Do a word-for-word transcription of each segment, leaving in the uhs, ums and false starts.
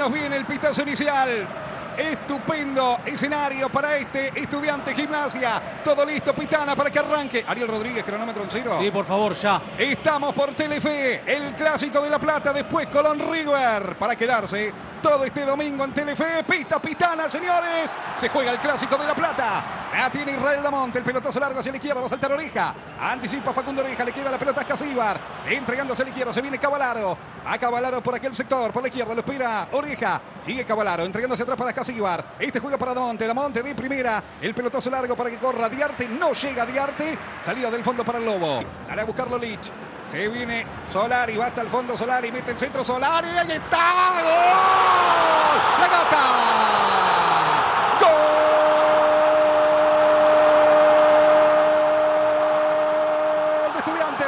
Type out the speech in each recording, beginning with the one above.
nos viene el pitazo inicial. Estupendo escenario para este Estudiante Gimnasia. Todo listo, Pitana, para que arranque. Ariel Rodríguez, cronómetro en cero. Sí, por favor, ya. Estamos por Telefe, el Clásico de La Plata, después Colón River, para quedarse todo este domingo en Telefe. Pita, Pitana, señores. Se juega el Clásico de La Plata. La tiene Israel Damonte, el pelotazo largo hacia la izquierda, va a saltar Oreja. Anticipa Facundo Oreja, le queda la pelota a Casíbar. Entregándose a la izquierda, se viene Cavalaro. A Cavalaro por aquel sector, por la izquierda, lo espera Oreja. Sigue Cavalaro, entregándose atrás para Casíbar. Este juega para Damonte, Damonte de primera. El pelotazo largo para que corra Diarte, no llega Diarte. Salida del fondo para el Lobo. Sale a buscarlo Lich. Se viene Solari, va hasta el fondo Solari, mete el centro Solari, ahí está, ¡gol! ¡La Gata! ¡Gol de Estudiantes!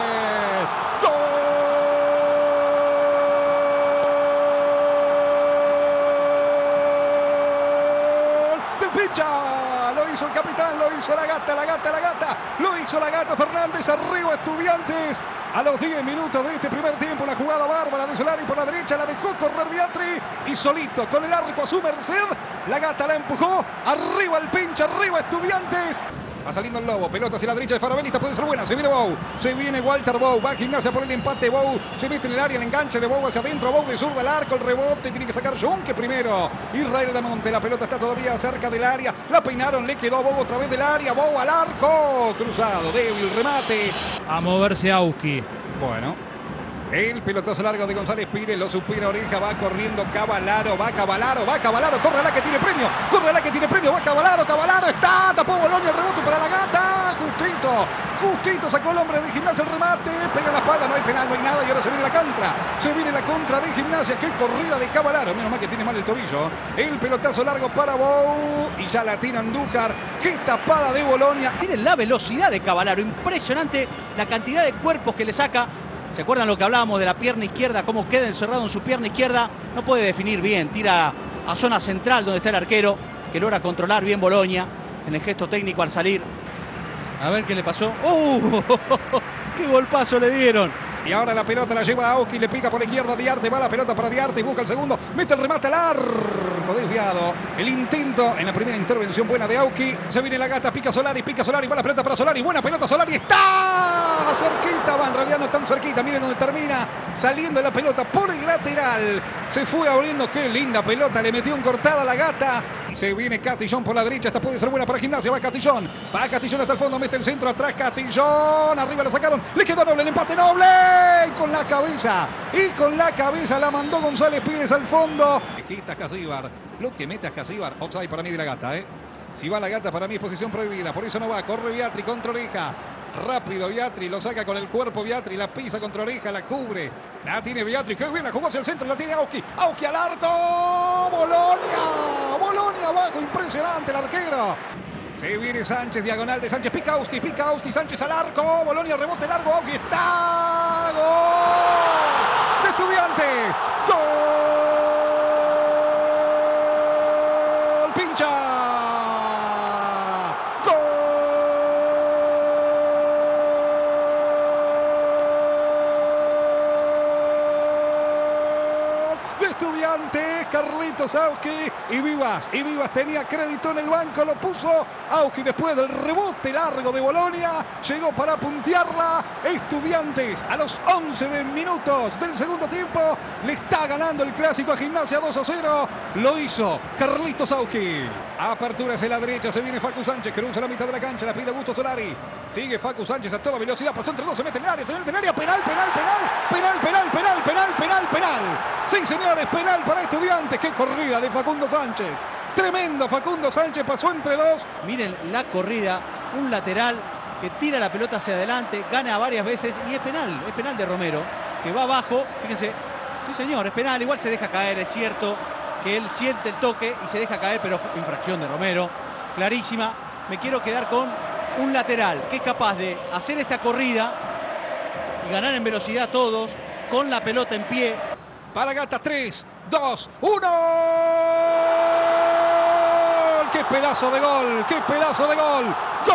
¡Gol del Picha! Lo hizo el capitán, lo hizo la Gata, la Gata, la Gata. Lo hizo la Gata Fernández, arriba Estudiantes. A los diez minutos de este primer tiempo, una jugada bárbara de Solari por la derecha, la dejó correr Biatri y solito con el arco a su merced, la Gata la empujó, arriba el Pincha, arriba Estudiantes. Va saliendo el Lobo, pelota hacia la derecha de Farabelista, puede ser buena, se viene Bou, se viene Walter Bou, va a Gimnasia por el empate, Bou se mete en el área, el enganche de Bou hacia adentro, Bou de zurda al arco, el rebote, tiene que sacar Junque primero, Israel Damonte, la pelota está todavía cerca del área, la peinaron, le quedó Bou otra vez del área, Bou al arco, cruzado, débil, remate. A moverse Auski. Bueno. El pelotazo largo de González Pires, lo supera Oreja, va corriendo Cavalaro, va Cavalaro, va Cavalaro, corre la que tiene premio, corre la que tiene premio, va Cavalaro, Cavalaro, está, tapó Bologna, el rebote para la Gata, justito, justito, sacó el hombre de Gimnasia el remate, pega la espalda, no hay penal, no hay nada y ahora se viene la contra, se viene la contra de Gimnasia, qué corrida de Cavalaro, menos mal que tiene mal el tobillo, el pelotazo largo para Bou y ya la tiene Andújar, qué tapada de Bologna. Miren la velocidad de Cavalaro, impresionante la cantidad de cuerpos que le saca. ¿Se acuerdan lo que hablábamos de la pierna izquierda? Cómo queda encerrado en su pierna izquierda. No puede definir bien. Tira a zona central donde está el arquero, que logra controlar bien Bologna en el gesto técnico al salir. A ver qué le pasó. ¡Uh! ¡Qué golpazo le dieron! Y ahora la pelota la lleva a Auski, le pica por la izquierda Diarte, va la pelota para Diarte y busca el segundo, mete el remate al arco, desviado. El intento en la primera intervención buena de Auski. Se viene la Gata, pica Solari, pica Solari, va la pelota para Solari, buena pelota Solari, está cerquita, va, en realidad no tan cerquita, miren dónde termina, saliendo la pelota por el lateral. Se fue abriendo, qué linda pelota, le metió un cortada a la Gata. Se viene Catillón por la derecha, esta puede ser buena para Gimnasia, va Catillón, va Catillón hasta el fondo, mete el centro atrás, Catillón, arriba lo sacaron, le quedó Noble, el empate Noble, y con la cabeza, y con la cabeza la mandó González Pires al fondo. Quita Casíbar, lo que mete a Casíbar, offside para mí de la Gata, ¿eh? Si va la Gata para mí es posición prohibida, por eso no va, corre Biatri contra Oreja. Rápido Biatri, lo saca con el cuerpo Biatri, la pisa contra Oreja, la cubre. La tiene Biatri, que bien, la jugó hacia el centro, la tiene Auski. Auski al arco, Bologna, Bologna abajo, impresionante el arquero. Se viene Sánchez, diagonal de Sánchez, pica Auski, pica Auski, Sánchez al arco, Bologna rebote largo, Auski está, gol de Estudiantes, gol, Pincha. Estudiantes, Carlitos Auski y Vivas, y Vivas tenía crédito en el banco, lo puso Auski después del rebote largo de Bologna, llegó para puntearla. Estudiantes a los once de minutos del segundo tiempo le está ganando el Clásico a Gimnasia dos a cero, lo hizo Carlitos Auski. Apertura hacia la derecha, se viene Facu Sánchez, cruza la mitad de la cancha, la pide Augusto Solari, sigue Facu Sánchez a toda velocidad, pasó entre dos, se mete en el área, se mete en el área, penal, penal, penal, penal, penal, penal, penal, penal, penal. Sí, señores, penal para Estudiantes. Qué corrida de Facundo Sánchez. Tremendo Facundo Sánchez, pasó entre dos. Miren la corrida, un lateral que tira la pelota hacia adelante, gana varias veces y es penal, es penal de Romero, que va abajo, fíjense, sí señor, es penal, igual se deja caer, es cierto que él siente el toque y se deja caer, pero infracción de Romero, clarísima. Me quiero quedar con un lateral que es capaz de hacer esta corrida y ganar en velocidad todos, con la pelota en pie. Para Gata, tres, dos, uno. ¡Qué pedazo de gol! ¡Qué pedazo de gol! ¡Gol!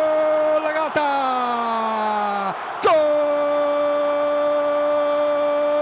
¡La Gata! ¡Gol!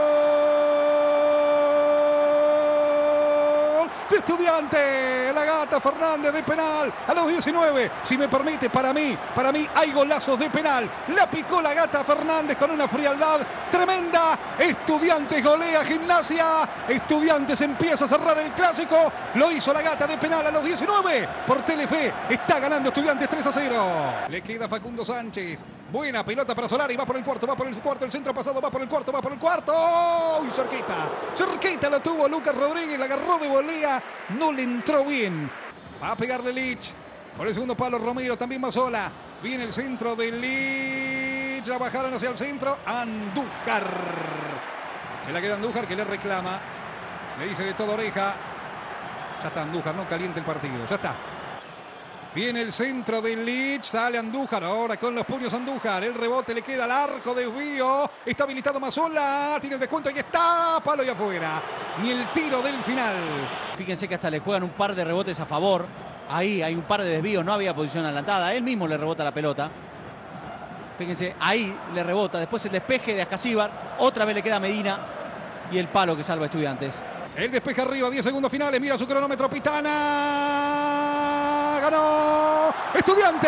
de Estudiantes. La Gata Fernández de penal a los diecinueve. Si me permite, para mí, para mí hay golazos de penal. La picó la Gata Fernández con una frialdad tremenda. Estudiantes golea Gimnasia. Estudiantes empieza a cerrar el clásico. Lo hizo la Gata de penal a los diecinueve. Por Telefe está ganando Estudiantes tres a cero. Le queda Facundo Sánchez. Buena pelota para Solari. Va por el cuarto, va por el cuarto. El centro pasado va por el cuarto, va por el cuarto. ¡Oh! Y cerquita. Cerquita lo tuvo Lucas Rodríguez. La agarró de volea. No le entró bien. Va a pegarle Lich. Por el segundo palo Romero. También va sola. Viene el centro de Lich. La bajaron hacia el centro. Andújar. Se la queda Andújar, que le reclama. Le dice de toda oreja. Ya está Andújar, no caliente el partido. Ya está. Viene el centro de Lich, sale Andújar, ahora con los puños Andújar, el rebote le queda al arco, desvío, está habilitado Mazzola, tiene el descuento, y está, palo y afuera, ni el tiro del final. Fíjense que hasta le juegan un par de rebotes a favor, ahí hay un par de desvíos, no había posición adelantada, él mismo le rebota la pelota. Fíjense, ahí le rebota, después el despeje de Ascasíbar, otra vez le queda Medina y el palo que salva a Estudiantes. El despeje arriba, diez segundos finales, mira su cronómetro Pitana. Ganó Estudiantes.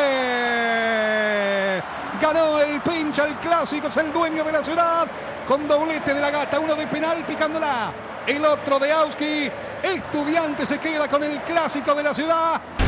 Ganó el pincha, el clásico, es el dueño de la ciudad. Con doblete de la Gata, uno de penal picándola. El otro de Auski. Estudiantes se queda con el clásico de la ciudad.